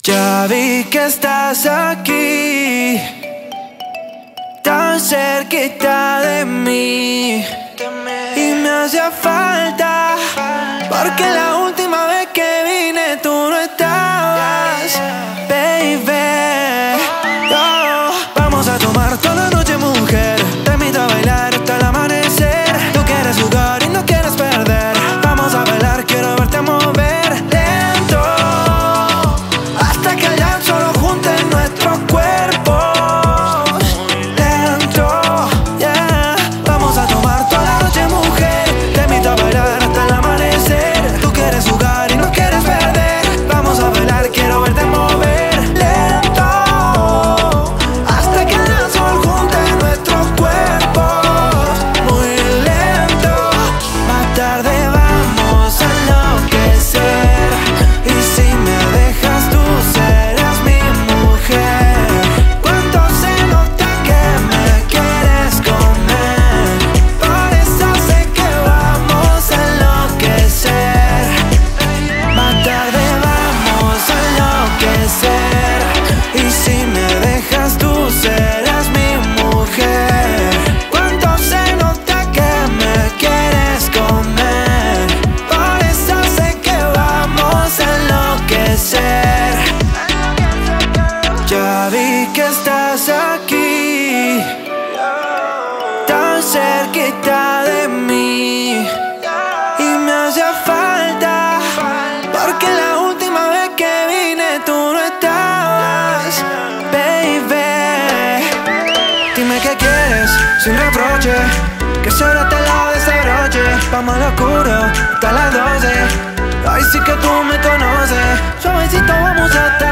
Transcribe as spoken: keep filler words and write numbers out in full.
Ya vi que estás aquí, tan cerquita de mí, y me hacía falta, porque la última vez que vine tú no estabas, baby. Oh, vamos a tomar toda la noche, mujer, te invito a bailar hasta el amanecer. Tú quieres jugar y no quieres perder. Vamos a bailar, quiero verte mover lento, hasta que allá solo junten nuestros cuerpos. Lento, yeah. Vamos a tomar toda la noche, mujer, te invito a bailar hasta el amanecer. Tú quieres jugar y no quieres perder. Vamos a bailar, quiero verte mover lento, hasta que allá solo junten nuestros cuerpos. Muy lento. Más tarde vamos a enloquecer, y si me dejas tú serás mi mujer. Cuánto se nota que me quieres comer, por eso sé que vamos a enloquecer. Más tarde vamos a enloquecer, y si me dejas tú serás mi mujer. Cuánto se nota que me quieres comer, por eso sé que vamos a enloquecer. Ya vi que estás aquí, tan cerquita de mí, y me hacía falta, porque la última vez que vine tú no estabas, baby. Dime qué quieres, sin reproche, que solo te lo desabroche. Vamos al oscuro hasta las doce, ay sí que tú me conoces. Suavecito vamos a estar